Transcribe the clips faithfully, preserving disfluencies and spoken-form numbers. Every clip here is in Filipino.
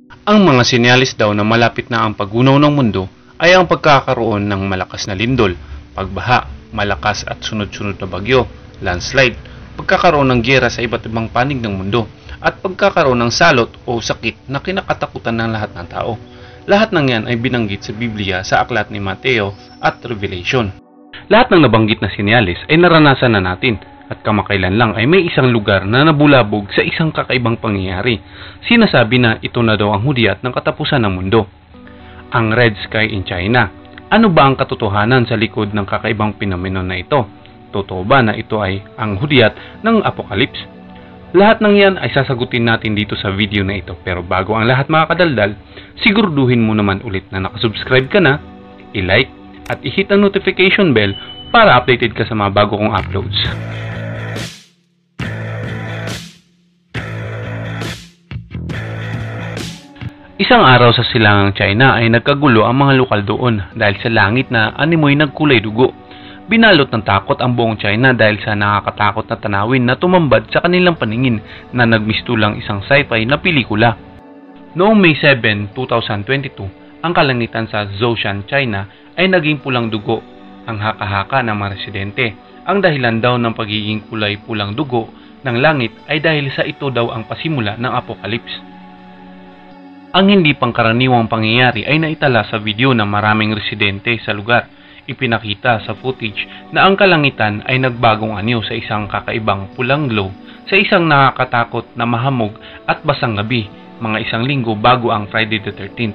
Ang mga sinyalis daw na malapit na ang paggunaw ng mundo ay ang pagkakaroon ng malakas na lindol, pagbaha, malakas at sunod-sunod na bagyo, landslide, pagkakaroon ng giyera sa iba't ibang panig ng mundo, at pagkakaroon ng salot o sakit na kinakatakutan ng lahat ng tao. Lahat ng yan ay binanggit sa Biblia sa aklat ni Mateo at Revelation. Lahat ng nabanggit na sinyalis ay naranasan na natin at kamakailan lang ay may isang lugar na nabulabog sa isang kakaibang pangyayari. Sinasabi na ito na daw ang hudyat ng katapusan ng mundo. Ang Red Sky in China. Ano ba ang katotohanan sa likod ng kakaibang pinomeno na ito? Totoo ba na ito ay ang hudyat ng Apocalypse? Lahat ng yan ay sasagutin natin dito sa video na ito. Pero bago ang lahat mga kadaldal, siguraduhin mo naman ulit na nakasubscribe ka na, i-like at i-hit ang notification bell para updated ka sa mga bago kong uploads. Isang araw sa silangang China ay nagkagulo ang mga lokal doon dahil sa langit na animoy nagkulay dugo. Binalot ng takot ang buong China dahil sa nakakatakot na tanawin na tumambad sa kanilang paningin na nagmistulang isang sci-fi na pelikula. Noong May seventh, two thousand twenty-two, ang kalangitan sa Zhoushan, China ay naging pulang dugo. Ang haka-haka ng mga residente. Ang dahilan daw ng pagiging kulay pulang dugo ng langit ay dahil sa ito daw ang pasimula ng Apocalypse. Ang hindi pangkaraniwang pangyayari ay naitala sa video ng maraming residente sa lugar. Ipinakita sa footage na ang kalangitan ay nagbagong anyo sa isang kakaibang pulang glow sa isang nakakatakot na mahamog at basang gabi, mga isang linggo bago ang Friday the thirteenth.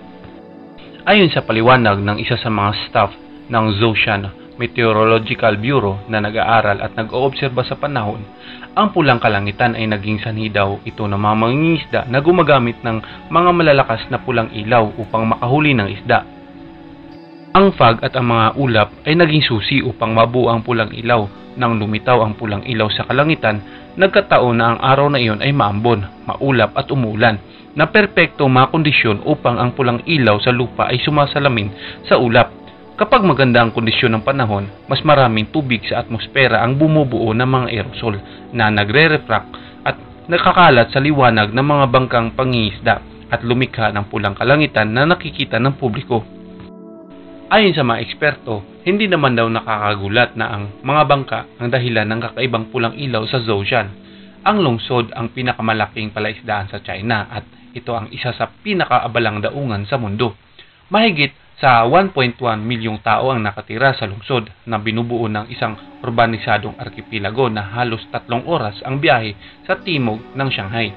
Ayon sa paliwanag ng isa sa mga staff ng Zhoushan Meteorological Bureau na nag-aaral at nag-oobserba sa panahon, ang pulang kalangitan ay naging sanhi daw ito ng mga mangingisda na gumagamit ng mga malalakas na pulang ilaw upang makahuli ng isda. Ang fog at ang mga ulap ay naging susi upang mabuo ang pulang ilaw. Nang lumitaw ang pulang ilaw sa kalangitan, nagkataon na ang araw na iyon ay maambon, maulap at umulan, na perpekto mga kondisyon upang ang pulang ilaw sa lupa ay sumasalamin sa ulap. Kapag maganda ang kondisyon ng panahon, mas maraming tubig sa atmosfera ang bumubuo ng mga aerosol na nagre-refract at nakakalat sa liwanag ng mga bangkang pangingisda at lumikha ng pulang kalangitan na nakikita ng publiko. Ayon sa mga eksperto, hindi naman daw nakakagulat na ang mga bangka ang dahilan ng kakaibang pulang ilaw sa Zhoushan. Ang lungsod ang pinakamalaking palaisdaan sa China at ito ang isa sa pinakaabalang daungan sa mundo. Mahigit sa one point one milyong tao ang nakatira sa lungsod na binubuo ng isang urbanisadong arkipelago na halos tatlong oras ang biyahe sa timog ng Shanghai.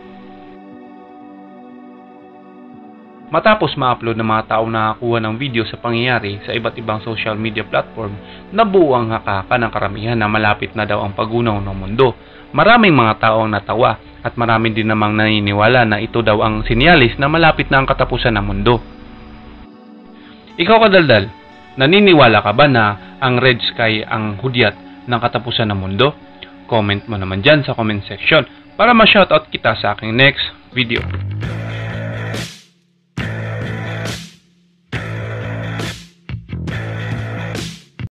Matapos ma-upload ng mga taong nakakuha ng video sa pangyayari sa iba't ibang social media platform, nabuo ang hakaka ng karamihan na malapit na daw ang paggunaw ng mundo. Maraming mga tao ang natawa at marami din namang naniniwala na ito daw ang sinyalis na malapit na ang katapusan ng mundo. Ikaw kadaldal, naniniwala ka ba na ang red sky ang hudyat ng katapusan ng mundo? Comment mo naman dyan sa comment section para ma-shoutout kita sa aking next video.